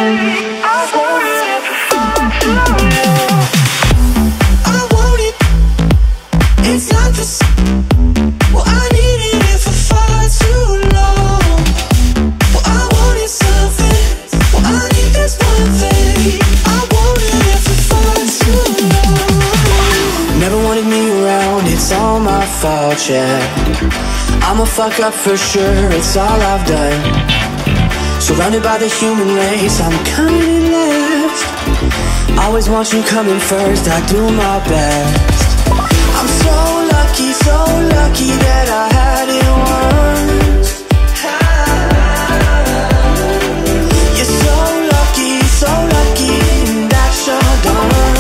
Yeah, I'm a fuck up for sure, it's all I've done. Surrounded by the human race, I'm coming last. Always want you coming first, I do my best. I'm so lucky that I had it once. You're so lucky that you're done.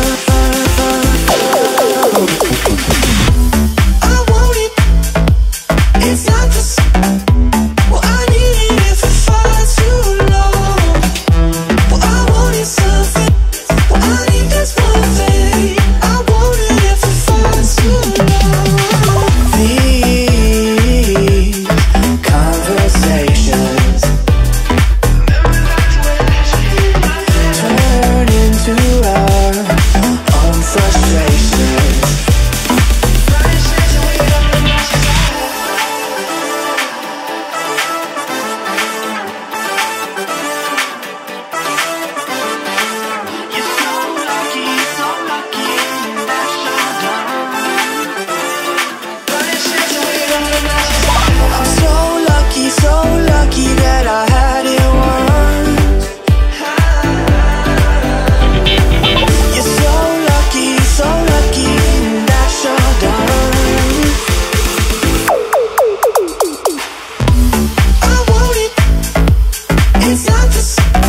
It's not just what I needed it for far too long. What I want is something. What I need is one thing. I wanted it for far too long. These conversations turn into our own frustrations. So lucky that I had it once. You're so lucky that you're done. I want it, it's not the same.